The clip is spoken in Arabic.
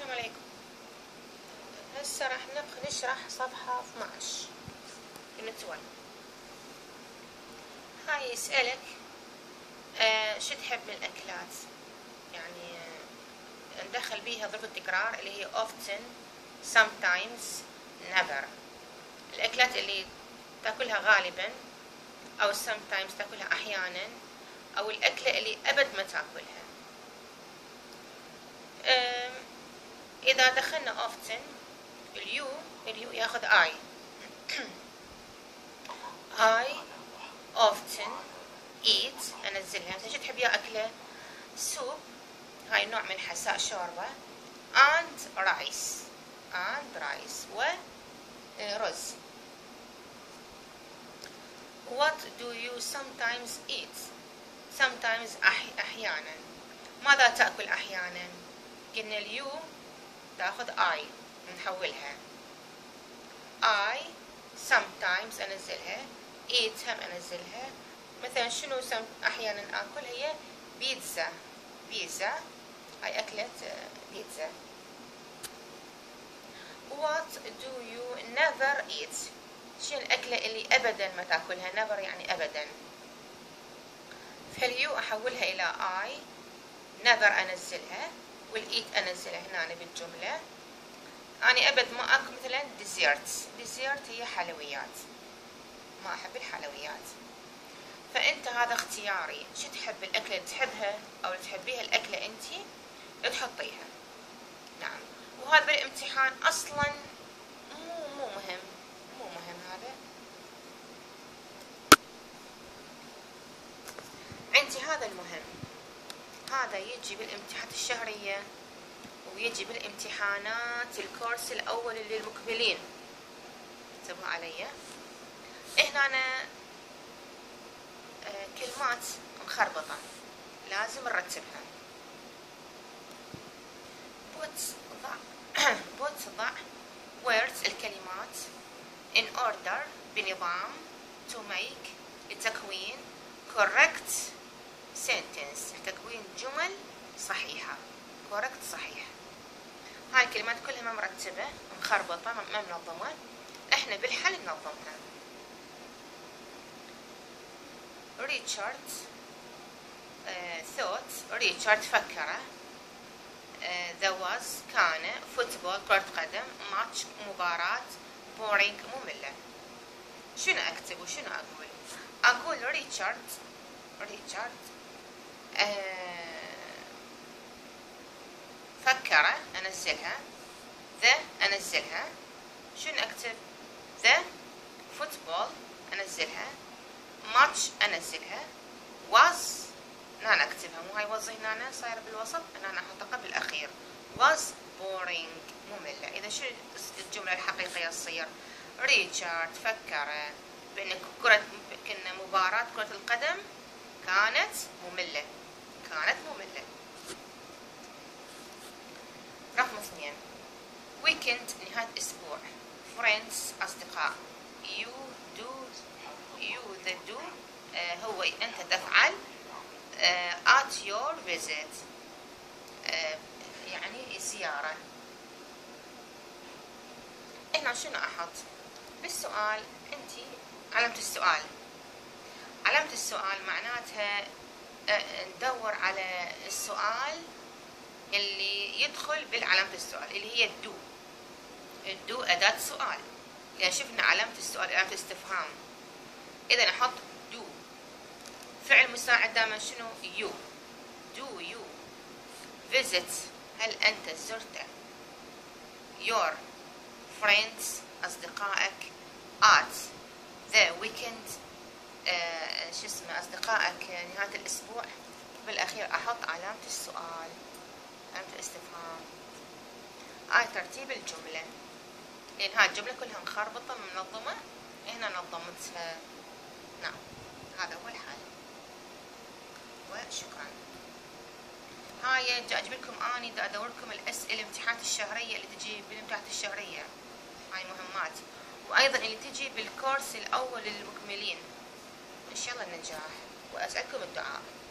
السلام عليكم. هسه راح نشرح صفحة 12 يونت 1. هاي يسألك شو تحب من الأكلات، يعني ندخل بيها ظرف التكرار اللي هي often, sometimes, never. الأكلات اللي تاكلها غالبا أو sometimes تاكلها أحيانا، أو الأكلة اللي أبد ما تاكلها. إذا دخلنا often اليو ياخذ I. I often eat، أنزلها. مثلا شو تحب يا أكلة؟ soup، هاي نوع من حساء شوربة، and rice ورز. What do you sometimes eat؟ sometimes أحيانا. ماذا تأكل أحيانا؟ قلنا اليو تأخذ I، نحولها. I sometimes أنزلها، eat هم أنزلها. مثلا شنو أحيانا آكل؟ هي بيتزا، هاي أكلة بيتزا. What do you never eat؟ شنو الأكلة اللي أبدا ما تاكلها؟ never يعني أبدا. فاليو أحولها إلى I، never أنزلها، والإيت أنزلها هنا بالجملة. أنا أبد ما أكل مثلا ديزيرت هي حلويات، ما أحب الحلويات. فأنت هذا اختياري، شو تحب الأكلة اللي تحبها أو اللي تحبيها الأكلة أنتي تحطيها. نعم. وهذا بالامتحان أصلا مو مهم هذا. عندي هذا المهم، هذا يجي بالامتحانات الشهرية ويجي بالامتحانات الكورس الأول اللي المقبلين. انتبهوا علي. هنا أنا كلمات مخربطة لازم نرتبها. ضع words الكلمات in order بنظام to make لتكوين correct sentence لتكوين جمل صحيحة. correct صحيح. هاي الكلمات كلها ما مرتبة، مخربطة، ما منظمة. احنا بالحل ننظمها. ريتشارد thought، ريتشارد فكر. there was كان فوتبول كرة قدم، ماتش مباراة، بورينج مملة. شنو اكتب وشنو اقول؟ ريتشارد فكر انزلها، انزلها. شنو اكتب؟ فوتبول انزلها، ماتش انزلها، was هنا اكتبها، مو هاي was هنا صايره بالوسط، انا احطها قبل الاخير. was boring مملة. اذا شو الجملة الحقيقية تصير؟ ريتشارد فكر بان كنا مباراة كرة القدم كانت مملة. رقم 2 ويكند نهاية اسبوع، فريندز اصدقاء، the do هو انت تفعل، at your visit يعني زيارة. هنا شنو احط بالسؤال؟ انتي علامة السؤال معناتها ندور على السؤال اللي يدخل بالعلامة السؤال اللي هي الدو أداة سؤال، لأن شفنا علامة السؤال علامة استفهام. إذا نحط دو. فعل مساعد دائما شنو؟ do you visit هل أنت زرت your friends أصدقائك at the weekend شو اسمه أصدقائك نهاية الأسبوع. بالأخير أحط علامة السؤال، علامة الاستفهام. هاي ترتيب الجملة، لأن هاي الجملة كلها مخربطة منظمة، هنا نظمتها. نعم، هذا هو الحل. وشكرا. هاي اجيب لكم اني دا ادور لكم الاسئله الامتحانات الشهريه اللي تجي بالامتحانات الشهريه، هاي مهمات، وايضا اللي تجي بالكورس الاول للمكملين. ان شاء الله النجاح، واسالكم الدعاء.